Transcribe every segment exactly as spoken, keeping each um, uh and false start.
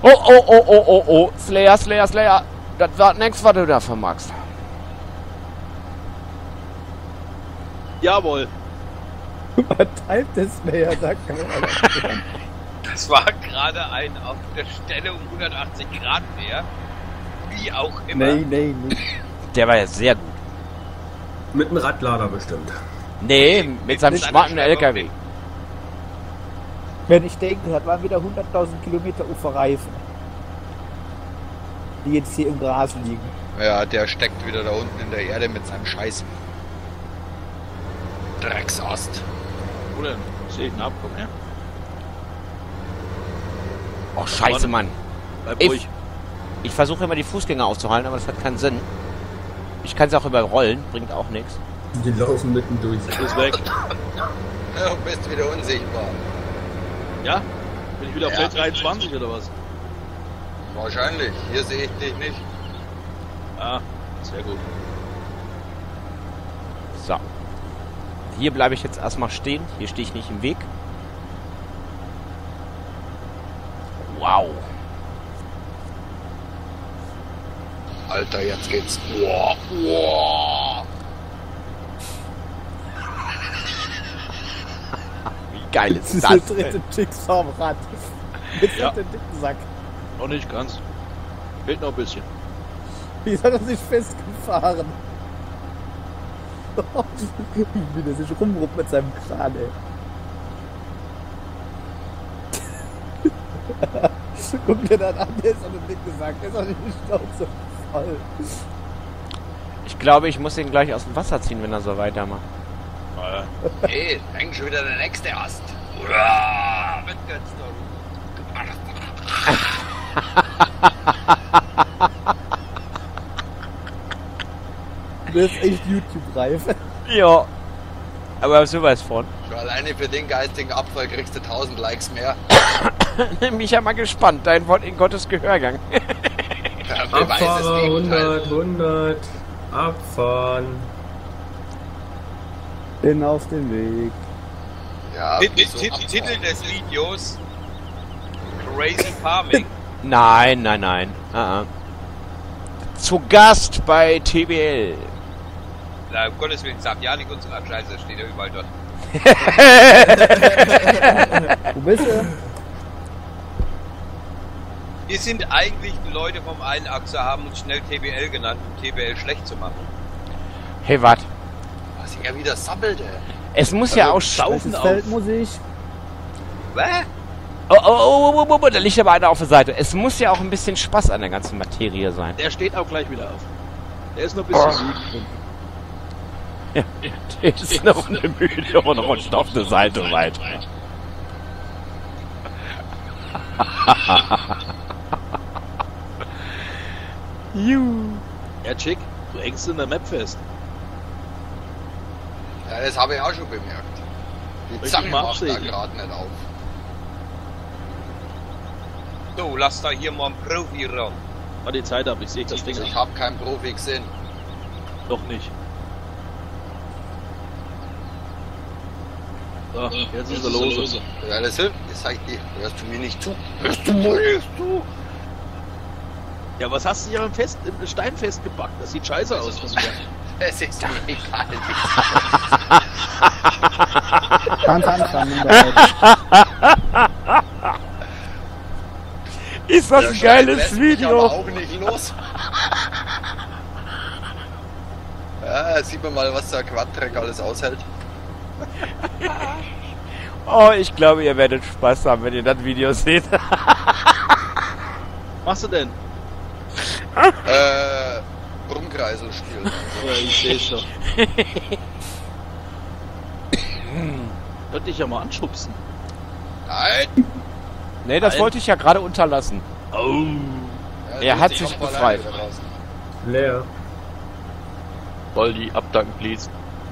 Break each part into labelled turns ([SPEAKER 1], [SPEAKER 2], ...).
[SPEAKER 1] Oh, oh, oh, oh, oh, oh. Slayer, Slayer, Slayer. Das war nix, was du da vermagst.
[SPEAKER 2] Jawohl.
[SPEAKER 3] Übertreibt das Slayer, da kann man alles hören.
[SPEAKER 4] Das war gerade ein auf der Stelle um hundertachtzig Grad mehr. Wie auch immer.
[SPEAKER 3] Nee, nee, nee.
[SPEAKER 1] Der war ja sehr gut.
[SPEAKER 5] Mit einem Radlader bestimmt.
[SPEAKER 1] Nee, mit seinem
[SPEAKER 4] mit
[SPEAKER 1] schwarzen
[SPEAKER 4] seiner
[SPEAKER 1] L K W.
[SPEAKER 3] Wenn ich denke, das waren wieder hunderttausend Kilometer Uferreifen, die jetzt hier im Gras liegen.
[SPEAKER 6] Ja, der steckt wieder da unten in der Erde mit seinem Scheiß. Drecksast.
[SPEAKER 2] Wo denn? Sehe ich einen Abkommen, ja?
[SPEAKER 1] Oh, scheiße, Mann.
[SPEAKER 2] Bleib
[SPEAKER 1] Ich-
[SPEAKER 2] ruhig.
[SPEAKER 1] Ich versuche immer die Fußgänger aufzuhalten, aber das hat keinen Sinn. Ich kann sie auch überrollen, bringt auch nichts.
[SPEAKER 5] Die laufen mitten durch.
[SPEAKER 2] Ist weg.
[SPEAKER 6] Du bist wieder unsichtbar.
[SPEAKER 2] Ja? Bin ich wieder auf
[SPEAKER 6] Ja.
[SPEAKER 2] Feld dreiundzwanzig oder was?
[SPEAKER 6] Wahrscheinlich. Hier sehe ich dich nicht.
[SPEAKER 2] Ah, sehr gut.
[SPEAKER 1] So. Hier bleibe ich jetzt erstmal stehen. Hier stehe ich nicht im Weg. Wow.
[SPEAKER 6] Alter, jetzt geht's. Wow, wow.
[SPEAKER 1] Wie geil
[SPEAKER 3] Das
[SPEAKER 1] ist
[SPEAKER 3] ist
[SPEAKER 1] das
[SPEAKER 3] der
[SPEAKER 1] denn?
[SPEAKER 3] dritte Chicks vom Rad. Jetzt
[SPEAKER 2] Ja.
[SPEAKER 3] hat der dicken Sack.
[SPEAKER 2] Noch nicht ganz. Fehlt noch ein bisschen.
[SPEAKER 3] Wie hat er sich festgefahren? Wie der sich rumruppt mit seinem Kran, ey. Guck dir das an, der ist an dem Dick gesagt, der ist auch nicht die Schnauze voll.
[SPEAKER 1] Ich glaube, ich muss ihn gleich aus dem Wasser ziehen, wenn er so weitermacht.
[SPEAKER 2] Ah,
[SPEAKER 6] Hey, hängt schon wieder der nächste Ast. Hurra! Mit ganz
[SPEAKER 3] Der ist echt YouTube-reif.
[SPEAKER 1] Ja. Aber sowas von.
[SPEAKER 6] Schon alleine für den geistigen Abfall kriegst du tausend Likes mehr.
[SPEAKER 1] Bin ich ja mal gespannt. Dein Wort in Gottes Gehörgang.
[SPEAKER 6] Der Beweis ist
[SPEAKER 5] Abfahrer,
[SPEAKER 6] Gegenteil.
[SPEAKER 5] hundert, hundert. Abfahren.
[SPEAKER 3] Bin auf dem Weg.
[SPEAKER 6] Ja,
[SPEAKER 4] Tit-
[SPEAKER 6] wieso
[SPEAKER 4] Tit-
[SPEAKER 6] abfahren?
[SPEAKER 4] Titel des Videos: Crazy Farming.
[SPEAKER 1] Nein, nein, nein. Ah, ah. Zu Gast bei T B L.
[SPEAKER 4] Na, um Gottes Willen, sag ja nicht unsere Scheiße, steht ja überall dort.
[SPEAKER 3] Wo bist du?
[SPEAKER 4] Wir sind eigentlich die Leute vom Einachser, haben uns schnell T B L genannt, um T B L schlecht zu machen.
[SPEAKER 1] Hey, wart.
[SPEAKER 6] Was er wieder sammelte.
[SPEAKER 1] Es muss ja auch
[SPEAKER 3] Welches
[SPEAKER 1] saufen
[SPEAKER 3] Feld
[SPEAKER 1] auf.
[SPEAKER 3] muss ich?
[SPEAKER 4] Was?
[SPEAKER 1] Oh, oh, oh, oh, oh, oh, da liegt aber einer auf der Seite. Es muss ja auch ein bisschen Spaß an der ganzen Materie sein.
[SPEAKER 2] der steht auch gleich wieder auf. Der ist noch ein bisschen müde.
[SPEAKER 1] Ja, der ist noch eine müde und rutscht auf der Seite weiter. Juhu.
[SPEAKER 2] Ja, Chick, du hängst in der Map fest.
[SPEAKER 6] Ja, das habe ich auch schon bemerkt. Die
[SPEAKER 2] Richtig
[SPEAKER 6] Zange macht da
[SPEAKER 2] Marschsegel.
[SPEAKER 6] gerade nicht auf.
[SPEAKER 4] So, lass da hier mal einen Profi ran.
[SPEAKER 2] Mal die Zeit ab, ich sehe das Ding
[SPEAKER 6] Ich
[SPEAKER 2] an.
[SPEAKER 6] habe keinen Profi gesehen.
[SPEAKER 2] Doch nicht. So, jetzt ist er los.
[SPEAKER 6] Ja, das hilft. Das sag ich dir. Hörst du mir nicht zu? Hörst du mir nicht zu?
[SPEAKER 2] Ja, was hast du hier am Fest, im Stein festgepackt? Das sieht scheiße aus von dir.
[SPEAKER 6] Es ist mir egal.
[SPEAKER 3] Kannst anfangen. Leute.
[SPEAKER 1] Ist das
[SPEAKER 6] Der
[SPEAKER 1] ein
[SPEAKER 6] Scheiß
[SPEAKER 1] geiles
[SPEAKER 6] lässt mich
[SPEAKER 1] Video?
[SPEAKER 6] aber auch nicht los. Ja, sieht man mal, was der Quadtrack alles aushält.
[SPEAKER 1] Oh, ich glaube, ihr werdet Spaß haben, wenn ihr das Video seht.
[SPEAKER 2] Machst du denn?
[SPEAKER 6] Äh, Rumkreisel spielen.
[SPEAKER 2] Ja, ich sehe es doch. Könnte ich ja mal anschubsen.
[SPEAKER 6] Nein!
[SPEAKER 1] Nee, das
[SPEAKER 2] Nein.
[SPEAKER 1] wollte ich ja gerade unterlassen.
[SPEAKER 2] Oh.
[SPEAKER 6] Ja,
[SPEAKER 1] Er
[SPEAKER 6] du
[SPEAKER 1] hat
[SPEAKER 6] bist
[SPEAKER 1] sich
[SPEAKER 6] auch mal
[SPEAKER 1] befreit.
[SPEAKER 6] alleine da draußen.
[SPEAKER 5] Leer.
[SPEAKER 7] Baldi, abdanken, please.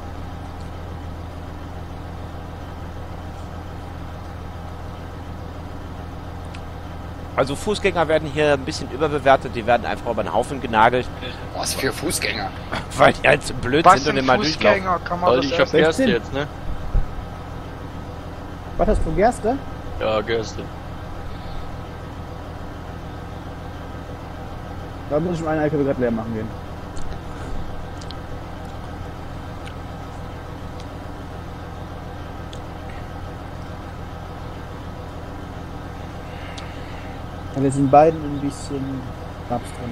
[SPEAKER 1] Also Fußgänger werden hier ein bisschen überbewertet, die werden einfach über den Haufen genagelt,
[SPEAKER 6] Was für Fußgänger.
[SPEAKER 1] weil die halt so blöd
[SPEAKER 8] Was
[SPEAKER 1] sind und
[SPEAKER 8] sind
[SPEAKER 1] immer durchlaufen.
[SPEAKER 8] Fußgänger? Kann man
[SPEAKER 7] Baldi,
[SPEAKER 8] das
[SPEAKER 7] ich hab
[SPEAKER 8] erst-
[SPEAKER 7] Gerste
[SPEAKER 3] sechzehn.
[SPEAKER 7] jetzt, ne?
[SPEAKER 3] Was hast du, Gerste?
[SPEAKER 7] Ja, Gerste.
[SPEAKER 3] Da muss ich meinen L K W gerade leer machen gehen. Weil jetzt in beiden ein bisschen Knaps drin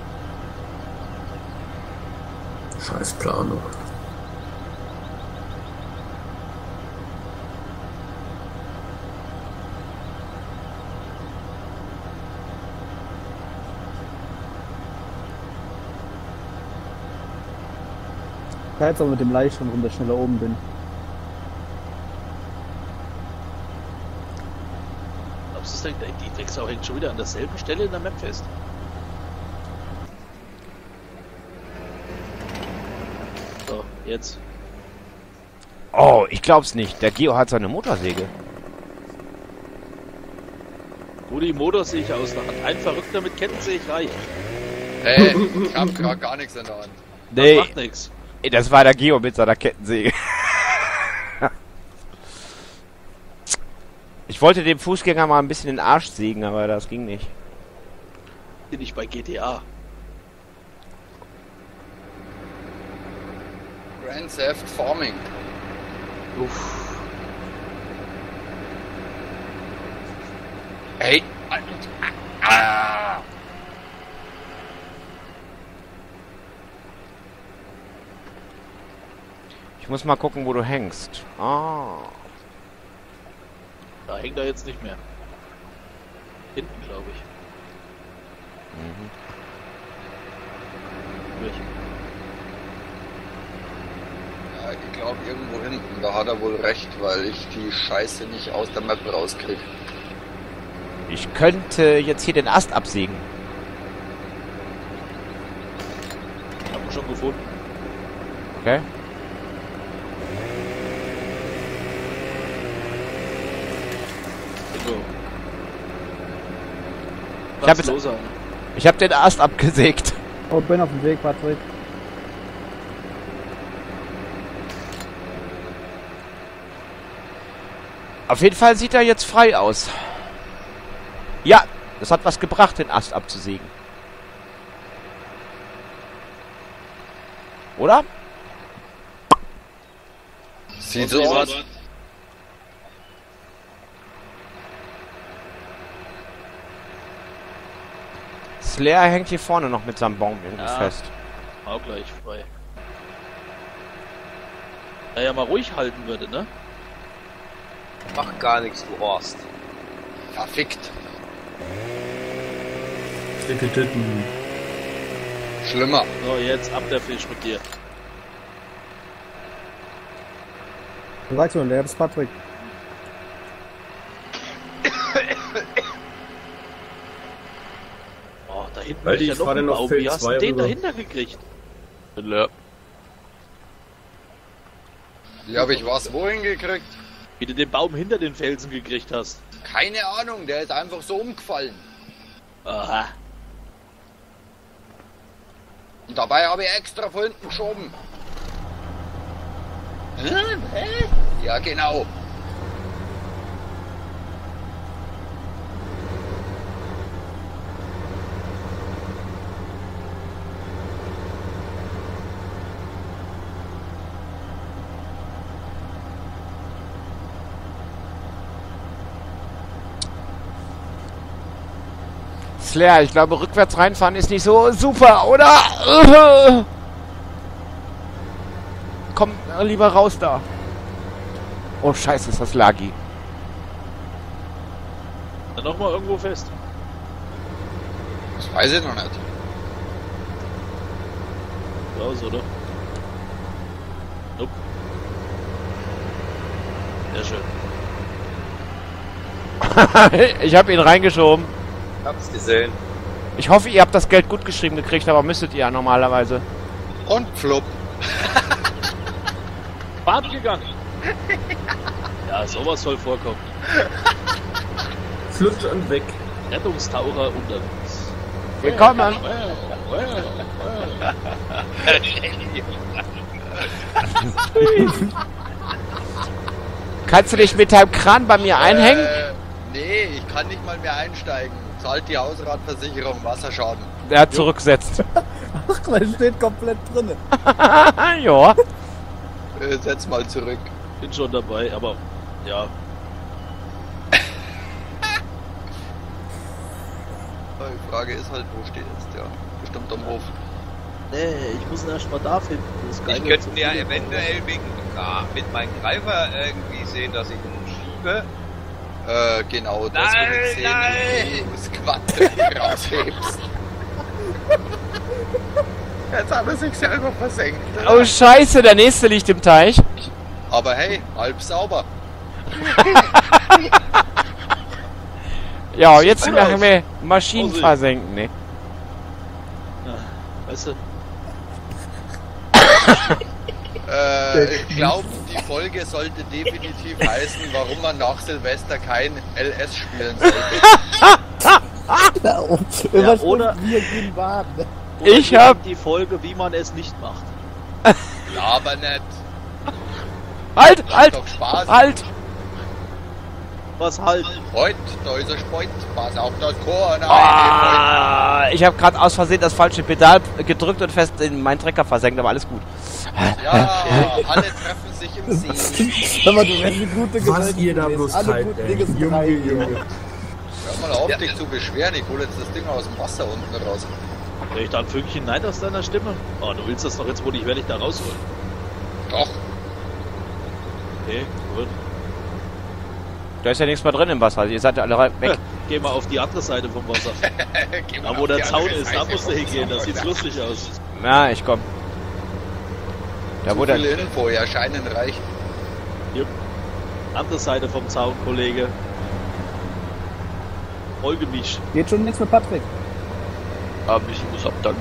[SPEAKER 3] ist.
[SPEAKER 5] Scheiß Planung.
[SPEAKER 3] Ich kann jetzt auch mit dem Leicht schon runter schneller oben bin.
[SPEAKER 2] Glaubst du, die Drecksau hängt schon wieder an derselben Stelle in der Map fest? So, jetzt.
[SPEAKER 1] Oh, ich glaub's nicht. Der Geo hat seine Motorsäge.
[SPEAKER 2] Wo die Motorsäge aus der Hand. Ein Verrückter mit Kettensäge reicht.
[SPEAKER 6] Hey, ich hab grad gar nichts in der Hand.
[SPEAKER 1] Nee,
[SPEAKER 2] Das macht nix.
[SPEAKER 1] das war der Geo mit seiner Kettensäge. Ich wollte dem Fußgänger mal ein bisschen den Arsch sägen, aber das ging nicht.
[SPEAKER 2] Bin ich bei G T A.
[SPEAKER 6] Grand Theft Farming.
[SPEAKER 2] Uff.
[SPEAKER 6] Hey. Ah.
[SPEAKER 1] Ich muss mal gucken, wo du hängst. Ah.
[SPEAKER 2] Da hängt er jetzt nicht mehr. Hinten, glaube ich.
[SPEAKER 1] Mhm.
[SPEAKER 2] Durch.
[SPEAKER 6] Ja, ich glaube irgendwo hinten, da hat er wohl recht, weil ich die Scheiße nicht aus der Map rauskriege.
[SPEAKER 1] Ich könnte jetzt hier den Ast absägen.
[SPEAKER 2] Hab ihn schon gefunden.
[SPEAKER 1] Okay.
[SPEAKER 2] So.
[SPEAKER 1] Ich hab jetzt-
[SPEAKER 2] los, Alter.
[SPEAKER 1] Ich habe den Ast abgesägt.
[SPEAKER 3] Oh, bin auf dem Weg, Patrick.
[SPEAKER 1] Auf jeden Fall sieht er jetzt frei aus. Ja, das hat was gebracht, den Ast abzusägen. Oder?
[SPEAKER 6] Sieht
[SPEAKER 2] Und
[SPEAKER 6] so
[SPEAKER 2] wie
[SPEAKER 6] aus.
[SPEAKER 2] war's?
[SPEAKER 1] Slayer hängt hier vorne noch mit seinem Baum irgendwie
[SPEAKER 2] Ja.
[SPEAKER 1] fest.
[SPEAKER 2] Auch gleich frei. Da ja mal ruhig halten würde, ne?
[SPEAKER 4] Mach gar nichts, du Horst.
[SPEAKER 6] Verfickt.
[SPEAKER 5] Dicke Titten.
[SPEAKER 6] Schlimmer.
[SPEAKER 2] So, jetzt ab der Fisch mit dir.
[SPEAKER 3] Du sagst nur, der ist Patrick.
[SPEAKER 2] Oh, da hinten
[SPEAKER 5] Weil
[SPEAKER 2] ist ja
[SPEAKER 5] ich
[SPEAKER 2] noch
[SPEAKER 5] fahr
[SPEAKER 2] ein
[SPEAKER 5] dann noch
[SPEAKER 2] Baum.
[SPEAKER 5] Feld
[SPEAKER 2] Wie hast du
[SPEAKER 5] zwei
[SPEAKER 2] den
[SPEAKER 5] rüber.
[SPEAKER 2] dahinter gekriegt?
[SPEAKER 7] Leer.
[SPEAKER 6] Ja, aber ich was wohin gekriegt?
[SPEAKER 2] Wie du den Baum hinter den Felsen gekriegt hast.
[SPEAKER 6] Keine Ahnung, der ist einfach so umgefallen.
[SPEAKER 2] Aha.
[SPEAKER 6] Und dabei habe ich extra von hinten geschoben.
[SPEAKER 2] Hä? Hä?
[SPEAKER 6] Ja, genau.
[SPEAKER 1] Slayer, ich glaube, rückwärts reinfahren ist nicht so super, oder? Komm äh, lieber raus da. Oh, scheiße, ist das Lagi.
[SPEAKER 2] Dann noch mal irgendwo fest.
[SPEAKER 6] Das weiß ich noch nicht.
[SPEAKER 2] Raus, oder? Nope. Sehr schön.
[SPEAKER 1] Ich habe ihn reingeschoben.
[SPEAKER 4] Hab's gesehen.
[SPEAKER 1] Ich hoffe, ihr habt das Geld gut geschrieben gekriegt, aber müsstet ihr ja normalerweise.
[SPEAKER 6] Und flupp.
[SPEAKER 2] Bad gegangen. Ja, sowas soll vorkommen.
[SPEAKER 5] Flutsch und weg.
[SPEAKER 2] Rettungstaucher unterwegs.
[SPEAKER 1] Willkommen. Kannst du dich mit deinem Kran bei mir einhängen?
[SPEAKER 6] Äh, nee, ich kann nicht mal mehr einsteigen. Zahlt die Hausratversicherung Wasserschaden.
[SPEAKER 1] er zurücksetzt.
[SPEAKER 3] Ach, man steht komplett drinne.
[SPEAKER 1] Ja.
[SPEAKER 6] Äh, setz mal zurück.
[SPEAKER 2] Bin schon dabei, aber ja.
[SPEAKER 6] Die Frage ist halt, wo steht jetzt der? Bestimmt am Hof.
[SPEAKER 2] Nee, ich muss ihn erst mal da finden. Das ist
[SPEAKER 4] Ich
[SPEAKER 2] geil,
[SPEAKER 4] könnte
[SPEAKER 2] so
[SPEAKER 4] mir
[SPEAKER 2] viele-
[SPEAKER 4] eventuell wegen, ja, mit meinem Greifer irgendwie sehen, dass ich ihn schiebe.
[SPEAKER 6] Äh, genau, das
[SPEAKER 4] Nein,
[SPEAKER 6] will ich sehen,
[SPEAKER 4] nein.
[SPEAKER 6] wie du das Quadrat raushebst. Jetzt hat er sich selber versenkt.
[SPEAKER 1] Oh Scheiße, der nächste liegt im Teich.
[SPEAKER 6] Aber hey, halb sauber.
[SPEAKER 1] Ja, jetzt
[SPEAKER 2] gut
[SPEAKER 1] machen
[SPEAKER 2] aus.
[SPEAKER 1] wir Maschinen
[SPEAKER 2] Vorsicht.
[SPEAKER 1] versenken, ne?
[SPEAKER 2] Ja, weißt du,
[SPEAKER 6] Äh, ich glaube, die Folge sollte definitiv heißen, warum man nach Silvester kein L S spielen sollte.
[SPEAKER 3] Ja, oh,
[SPEAKER 2] Ja,
[SPEAKER 3] Überschrift,
[SPEAKER 2] oder-
[SPEAKER 3] wir gehen baden.
[SPEAKER 2] oder
[SPEAKER 1] Ich
[SPEAKER 2] wir
[SPEAKER 1] hab-
[SPEAKER 2] nehmen die Folge, wie man es nicht macht.
[SPEAKER 6] Aber nicht.
[SPEAKER 1] Halt,
[SPEAKER 6] Macht
[SPEAKER 1] halt,
[SPEAKER 6] doch Spaß.
[SPEAKER 1] halt!
[SPEAKER 2] Was halt?
[SPEAKER 6] Freund, da ist ein Freund. Pass auf das Korn.
[SPEAKER 1] Ah, ich habe gerade aus Versehen das falsche Pedal gedrückt und fest in meinen Trecker versenkt, aber alles gut.
[SPEAKER 6] Ja, alle treffen sich im See.
[SPEAKER 3] Sag mal, du wärst eine gute
[SPEAKER 5] Was
[SPEAKER 3] Gewalt
[SPEAKER 5] ihr da
[SPEAKER 3] gewesen.
[SPEAKER 5] bloß
[SPEAKER 3] Alle
[SPEAKER 5] treibt,
[SPEAKER 3] guten
[SPEAKER 5] ey.
[SPEAKER 3] Dinge sind
[SPEAKER 5] Junge,
[SPEAKER 3] drei,
[SPEAKER 5] Junge.
[SPEAKER 6] Hör mal auf, dich zu beschweren. Ich hole jetzt das Ding aus dem Wasser unten raus.
[SPEAKER 2] Krieg ich da ein Fünkchen Neid aus deiner Stimme? Oh, du willst das doch jetzt wohl nicht, werde ich da rausholen.
[SPEAKER 6] Doch.
[SPEAKER 2] Okay, gut.
[SPEAKER 1] Da ist ja nichts mehr drin im Wasser. Ihr seid ja alle weg.
[SPEAKER 2] Geh mal auf die andere Seite vom Wasser.
[SPEAKER 6] Geh mal
[SPEAKER 2] Da
[SPEAKER 6] auf
[SPEAKER 2] wo der
[SPEAKER 6] die
[SPEAKER 2] Zaun
[SPEAKER 6] andere
[SPEAKER 2] ist, da
[SPEAKER 6] Seite
[SPEAKER 2] musst du
[SPEAKER 6] vom
[SPEAKER 2] hingehen, das
[SPEAKER 6] Zaun.
[SPEAKER 2] sieht lustig aus.
[SPEAKER 1] Na, ich komm. Da
[SPEAKER 6] Zu
[SPEAKER 1] wo der,
[SPEAKER 6] viele Info, ja, scheinen reicht.
[SPEAKER 2] Andere Seite vom Zaun, Kollege. Folge mich.
[SPEAKER 3] Geht schon nichts mit Patrick.
[SPEAKER 7] Aber ich muss abdanken.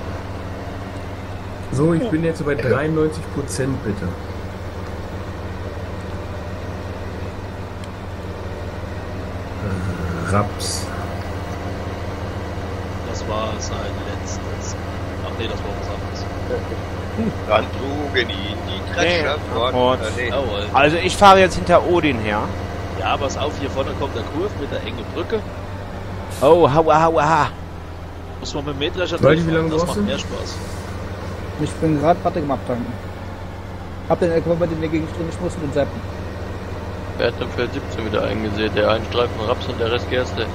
[SPEAKER 5] So, ich bin jetzt bei dreiundneunzig Prozent bitte. Äh, Raps.
[SPEAKER 2] Das war sein letztes. Ach nee, das war was anderes.
[SPEAKER 4] Dann trugen ihn die Drescher
[SPEAKER 1] Nee,
[SPEAKER 4] fort.
[SPEAKER 1] fort.
[SPEAKER 4] Äh, nee.
[SPEAKER 2] Jawohl.
[SPEAKER 1] also ich fahre jetzt hinter Odin her.
[SPEAKER 2] Ja, pass auf, hier vorne kommt der Kurve mit der engen Brücke.
[SPEAKER 1] Oh, haua, haua, ha.
[SPEAKER 2] Muss man mit dem Mähdrescher
[SPEAKER 5] Leute, wie
[SPEAKER 2] durchfahren,
[SPEAKER 5] lange
[SPEAKER 2] das
[SPEAKER 5] brauchst
[SPEAKER 2] macht
[SPEAKER 5] du?
[SPEAKER 2] mehr Spaß.
[SPEAKER 3] Ich bin gerade Patrick am Abtanken. Hab den L K W bei dem wir gegen Strom geschmissen und zappen.
[SPEAKER 7] Wer hat denn Feld siebzehn wieder eingesehen? Der einen Streifen Raps und der Rest Gerste.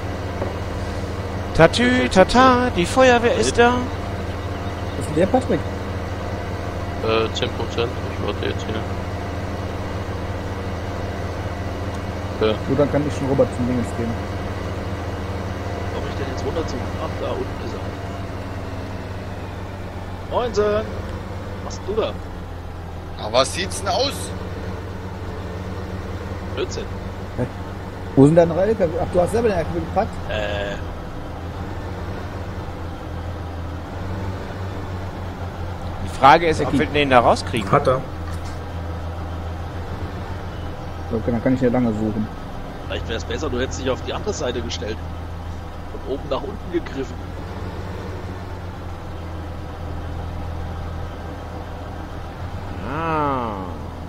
[SPEAKER 1] Tatü, tata, die Feuerwehr ist da.
[SPEAKER 3] Was ist der Patrick?
[SPEAKER 7] Äh, zehn Prozent. Ich warte jetzt hier. Ja.
[SPEAKER 3] Gut, dann kann ich schon Robert zum Dingens gehen.
[SPEAKER 2] Komm ich denn jetzt runter zu? Ach, da unten ist er. Moinsen! Was machst du da?
[SPEAKER 6] Aber was sieht's denn aus?
[SPEAKER 2] Blödsinn.
[SPEAKER 3] Wo sind deine L K W? Ach, du hast selber den L K W gepackt?
[SPEAKER 2] Äh,
[SPEAKER 1] Die Frage ist, ob wir den da rauskriegen.
[SPEAKER 5] Hat er.
[SPEAKER 3] Okay, dann kann ich ja lange suchen.
[SPEAKER 2] vielleicht wäre es besser, du hättest dich auf die andere Seite gestellt. Von oben nach unten gegriffen.
[SPEAKER 1] Ah.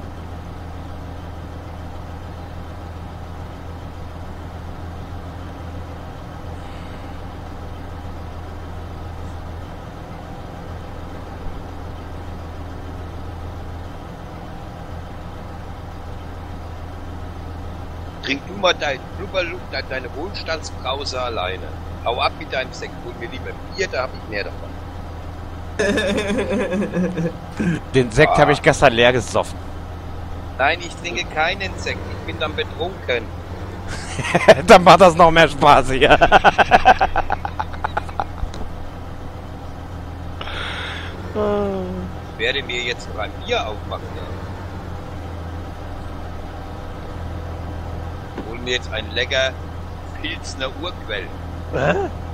[SPEAKER 4] Trink du mal deinen Blubberluft an deine Wohlstandsbrause alleine. Hau ab mit deinem Sekt, hol mir lieber Bier, da hab ich mehr davon.
[SPEAKER 1] Den Sekt habe ich gestern leer gesoffen.
[SPEAKER 4] Nein, ich trinke keinen Sekt, ich bin dann betrunken.
[SPEAKER 1] Dann macht das noch mehr Spaß hier.
[SPEAKER 4] Ich werde mir jetzt noch ein Bier aufmachen. Hol mir jetzt ein lecker Pilsner Urquell.
[SPEAKER 2] Hä?